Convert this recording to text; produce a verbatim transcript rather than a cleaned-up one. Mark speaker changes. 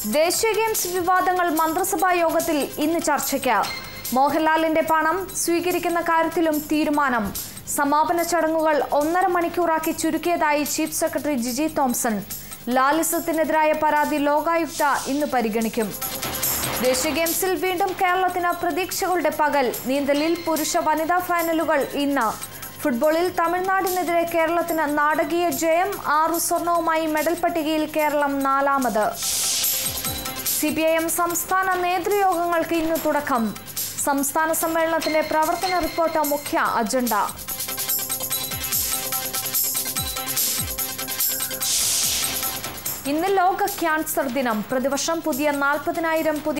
Speaker 1: ദേശീയ ഗെയിംസ് വിവാദങ്ങൾ മന്ത്രിസഭാ യോഗത്തിൽ ഇന്ന് ചർച്ചയ്ക്ക്. മോഹൻലാലിന്റെ പണം സ്വീകരിക്കുന്ന കാര്യത്തിലും തീരുമാനം. സമാപന ചടങ്ങുകൾ ഒന്നര മണിക്കൂറാക്കി ചുരുക്കിയതായി ചീഫ് സെക്രട്ടറി ജിജി തോംസൺ. ലാലിസത്തിനെതിരായ പരാതി ലോകായുക്ത ഇന്ന് പരിഗണിക്കും. ദേശീയ ഗെയിംസിൽ വീണ്ടും കേരളത്തിന് പ്രതീക്ഷകളുടെ പകൽ. നീന്തലിൽ പുരുഷ വനിതാ ഫൈനലുകൾ ഇന്ന്. ഫുട്ബോളിൽ തമിഴ്നാടിനെതിരെ കേരളത്തിന് നാടകീയ ജയം. ആറു സ്വർണവുമായി മെഡൽ പട്ടികയിൽ കേരളം നാലാമത്. സി പി ഐ എം സംസ്ഥാന നേതൃയോഗങ്ങൾക്ക് ഇന്ന് തുടക്കം. സംസ്ഥാന സമ്മേളനത്തിന്റെ പ്രവർത്തന റിപ്പോർട്ട് മുഖ്യ അജണ്ട. ഇന്ന് ലോക ക്യാൻസർ ദിനം. പ്രതിവർഷം പുതിയ നാൽപ്പതിനായിരം പുതിയ